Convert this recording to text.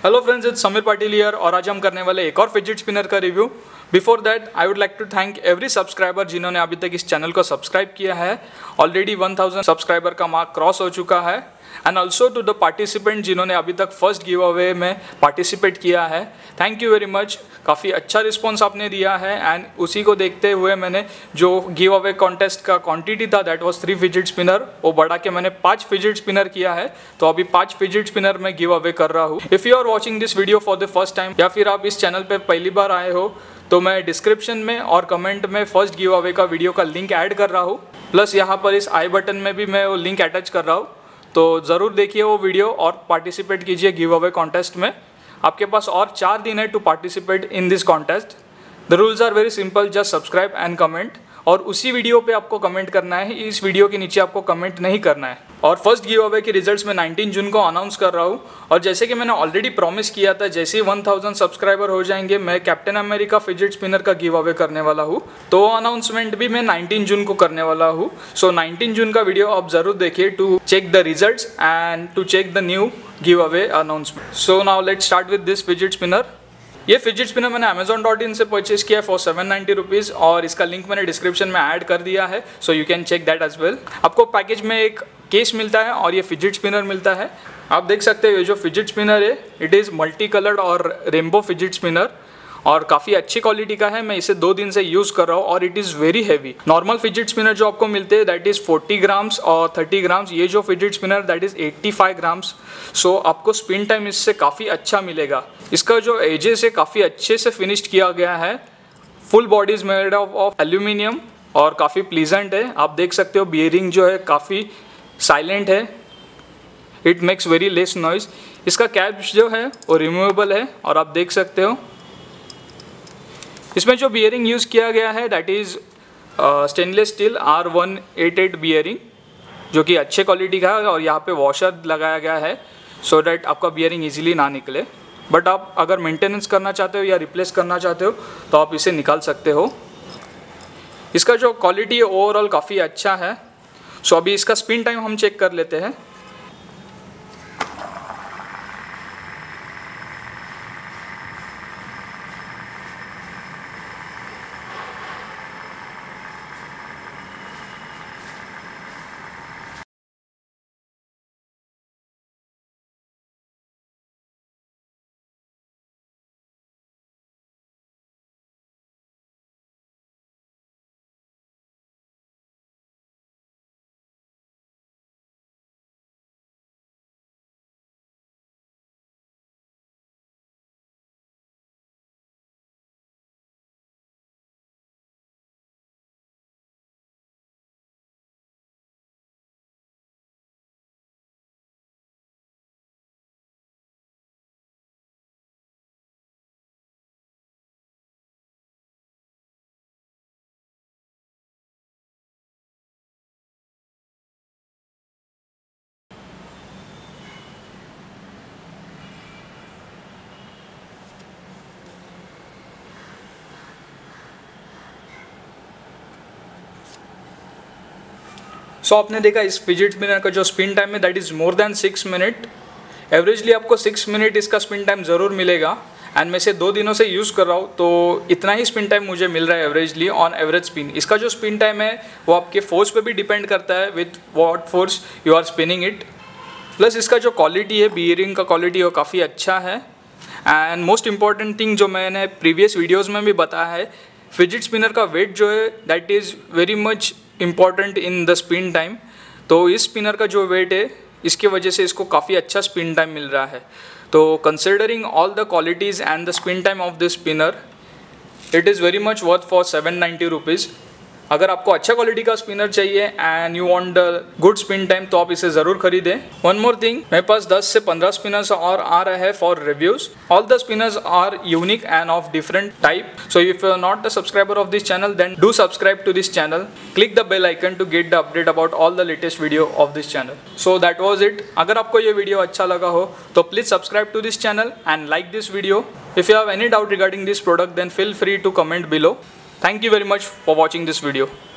Hello friends, it's Sameer Patil here और आज हम करने वाले एक और फिजिट स्पिनर का review. Before that I would like to thank every subscriber जिन्होंने अभी तक इस चैनल को सब्सक्राइब किया है। ऑलरेडी 1000 सब्सक्राइबर का मार्क क्रॉस हो चुका है। And also to the participant जिन्होंने अभी तक फर्स्ट गिव अवे में पार्टिसिपेट किया है, थैंक यू वेरी मच। काफ़ी अच्छा रिस्पॉन्स आपने दिया है एंड उसी को देखते हुए मैंने जो गिव अवे कॉन्टेस्ट का क्वांटिटी था दैट वाज 3 फिजिट स्पिनर, वो बढ़ा के मैंने 5 फिजिट स्पिनर किया है। तो अभी 5 फिजिट स्पिनर मैं गिव अवे कर रहा हूँ। If you are watching this video for the first time या फिर आप इस चैनल पर पहली बार आए हो तो मैं डिस्क्रिप्शन में और कमेंट में फर्स्ट गिव अवे का वीडियो का लिंक ऐड कर रहा हूँ। प्लस यहाँ पर इस आई बटन में भी मैं वो लिंक अटैच कर रहा हूँ, तो ज़रूर देखिए वो वीडियो और पार्टिसिपेट कीजिए गिव अवे कॉन्टेस्ट में। आपके पास और 4 दिन है to participate in this contest. The rules are very simple, just subscribe and comment. और उसी वीडियो पे आपको कमेंट करना है, इस वीडियो के नीचे आपको कमेंट नहीं करना है। और फर्स्ट गिव अवे के रिजल्ट्स मैं 19 जून को अनाउंस कर रहा हूँ। और जैसे कि मैंने ऑलरेडी प्रॉमिस किया था, जैसे ही 1000 सब्सक्राइबर हो जाएंगे मैं कैप्टन अमेरिका फिजिट स्पिनर का गिव अवे करने वाला हूँ। तो अनाउंसमेंट भी मैं 19 जून को करने वाला हूँ। सो 19 जून का वीडियो आप ज़रूर देखिए to check the results and to check the new give away announcement. So now let's start with this fidget spinner. ये फिजिट स्पिनर मैंने Amazon.in से परचेज किया है फॉर 790 रुपीज़ और इसका लिंक मैंने डिस्क्रिप्शन में ऐड कर दिया है, so you can check that as well. आपको पैकेज में एक केस मिलता है और ये फिजिट स्पिनर मिलता है। आप देख सकते हो ये जो फिजिट स्पिनर है इट इज़ मल्टी कलर्ड और रेनबो फिजिट स्पिनर और काफ़ी अच्छी क्वालिटी का है। मैं इसे 2 दिन से यूज़ कर रहा हूँ और it is very heavy. Normal fidget spinner जो आपको मिलते हैं दैट इज़ 40 ग्राम्स और 30 ग्राम्स, ये जो fidget spinner that is 85 grams. So आपको स्पिन टाइम इससे काफ़ी अच्छा मिलेगा। इसका जो एजेस है काफ़ी अच्छे से फिनिश्ड किया गया है। Full body is made of aluminium और काफ़ी प्लीजेंट है। आप देख सकते हो बियरिंग जो है काफ़ी साइलेंट है, it makes very less noise. इसका कैप जो है वो रिमूवेबल है और आप देख सकते हो इसमें जो बियरिंग यूज़ किया गया है that is stainless steel R188 bearing, जो कि अच्छे क्वालिटी का है और यहाँ पे वॉशर लगाया गया है सो डैट आपका बियरिंग इजीली ना निकले। बट आप अगर मेंटेनेंस करना चाहते हो या रिप्लेस करना चाहते हो तो आप इसे निकाल सकते हो। इसका जो क्वालिटी है ओवरऑल काफ़ी अच्छा है। सो अभी इसका स्पिन टाइम हम चेक कर लेते हैं। सो आपने देखा इस फिजिट स्पिनर का जो स्पिन टाइम है that is more than 6 minute. Averagely आपको 6 मिनट इसका स्पिन टाइम ज़रूर मिलेगा एंड मैं इसे 2 दिनों से यूज़ कर रहा हूँ तो इतना ही स्पिन टाइम मुझे मिल रहा है एवरेजली ऑन एवरेज स्पिन। इसका जो स्पिन टाइम है वो आपके फोर्स पे भी डिपेंड करता है with what force you are spinning it. Plus इसका जो क्वालिटी है बियरिंग का क्वालिटी वो काफ़ी अच्छा है। एंड मोस्ट इंपॉर्टेंट थिंग जो मैंने प्रीवियस वीडियोज़ में भी बताया है, फिजिट स्पिनर का वेट जो है that is very much important in the spin time. तो इस स्पिनर का जो वेट है इसकी वजह से इसको काफ़ी अच्छा स्पिन टाइम मिल रहा है। तो considering all the qualities and the spin time of this spinner it is very much worth for 790 rupees. अगर आपको अच्छा क्वालिटी का स्पिनर चाहिए and you want the good spin time तो आप इसे ज़रूर खरीदें। वन मोर थिंग, मेरे पास 10 से 15 स्पिनर्स और आ रहे हैं for reviews. All the spinners are unique and of different type. So if you are not the subscriber of this channel then do subscribe to this channel, click the bell icon to get the update about all the latest video of this channel. So that was it. अगर आपको ये video अच्छा लगा हो तो please subscribe to this channel and like this video. If you have any doubt regarding this product then feel free to comment below. Thank you very much for watching this video.